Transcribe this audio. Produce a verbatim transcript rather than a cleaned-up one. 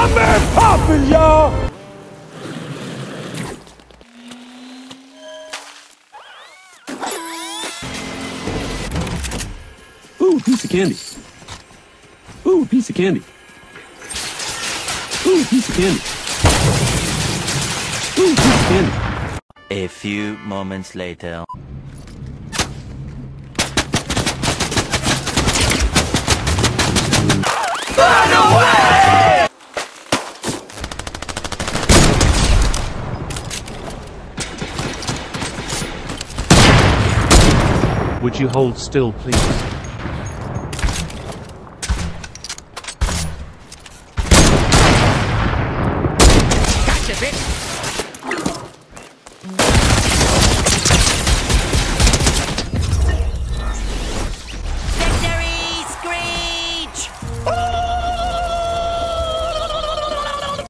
My man Poppin, y'all! Ooh, piece of candy. Ooh, piece of candy. Ooh, piece of candy. Ooh, piece of candy. A few moments later. Run away! Would you hold still, please? Gotcha, bitch!